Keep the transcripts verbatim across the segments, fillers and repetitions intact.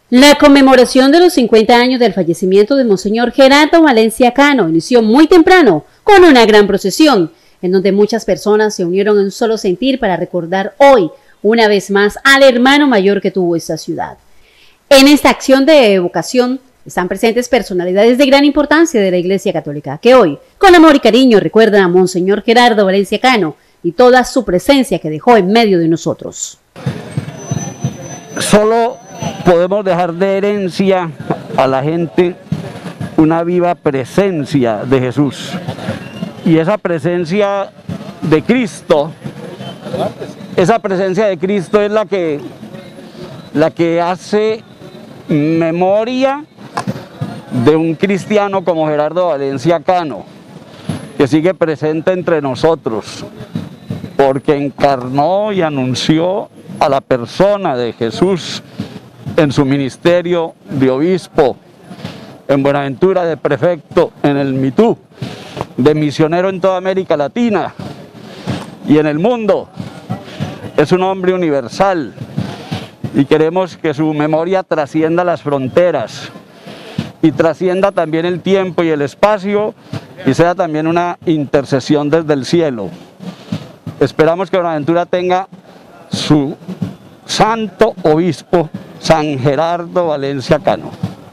La conmemoración de los cincuenta años del fallecimiento de Monseñor Gerardo Valencia Cano inició muy temprano con una gran procesión, en donde muchas personas se unieron en un solo sentir para recordar hoy, una vez más, al hermano mayor que tuvo esta ciudad. En esta acción de evocación están presentes personalidades de gran importancia de la Iglesia Católica, que hoy, con amor y cariño, recuerdan a Monseñor Gerardo Valencia Cano y toda su presencia que dejó en medio de nosotros. Solo podemos dejar de herencia a la gente una viva presencia de Jesús, y esa presencia de Cristo, esa presencia de Cristo es la que, la que hace memoria de un cristiano como Gerardo Valencia Cano, que sigue presente entre nosotros, porque encarnó y anunció a la persona de Jesús en su ministerio de obispo, en Buenaventura de prefecto, en el Mitú, de misionero en toda América Latina y en el mundo. Es un hombre universal y queremos que su memoria trascienda las fronteras y trascienda también el tiempo y el espacio y sea también una intercesión desde el cielo. Esperamos que Buenaventura tenga su santo obispo, San Gerardo Valencia Cano.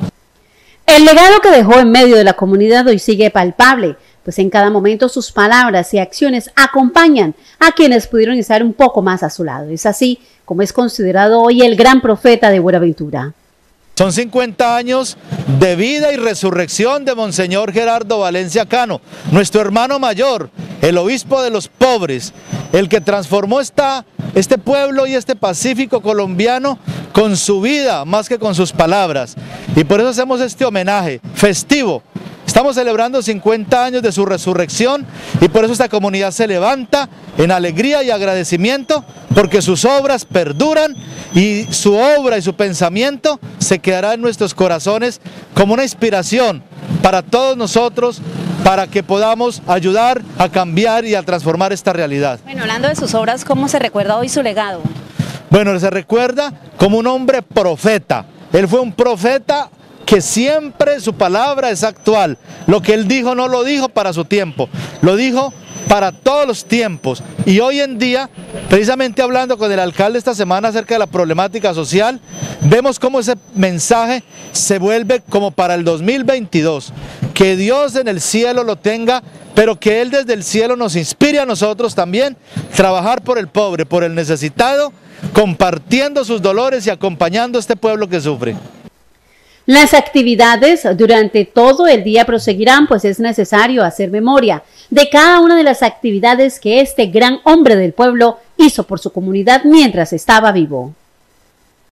El legado que dejó en medio de la comunidad hoy sigue palpable, pues en cada momento sus palabras y acciones acompañan a quienes pudieron estar un poco más a su lado. Es así como es considerado hoy el gran profeta de Buenaventura. Son cincuenta años de vida y resurrección de Monseñor Gerardo Valencia Cano, nuestro hermano mayor, el obispo de los pobres, el que transformó esta, este pueblo y este Pacífico colombiano con su vida más que con sus palabras. Y por eso hacemos este homenaje festivo. Estamos celebrando cincuenta años de su resurrección y por eso esta comunidad se levanta en alegría y agradecimiento, porque sus obras perduran y su obra y su pensamiento se quedará en nuestros corazones como una inspiración para todos nosotros, para que podamos ayudar a cambiar y a transformar esta realidad. Bueno, hablando de sus obras, ¿cómo se recuerda hoy su legado? Bueno, se recuerda como un hombre profeta. Él fue un profeta que siempre su palabra es actual. Lo que él dijo no lo dijo para su tiempo, lo dijo para todos los tiempos. Y hoy en día, precisamente hablando con el alcalde esta semana acerca de la problemática social, vemos cómo ese mensaje se vuelve como para el dos mil veintidós. Que Dios en el cielo lo tenga, pero que Él desde el cielo nos inspire a nosotros también trabajar por el pobre, por el necesitado, compartiendo sus dolores y acompañando a este pueblo que sufre. Las actividades durante todo el día proseguirán, pues es necesario hacer memoria de cada una de las actividades que este gran hombre del pueblo hizo por su comunidad mientras estaba vivo.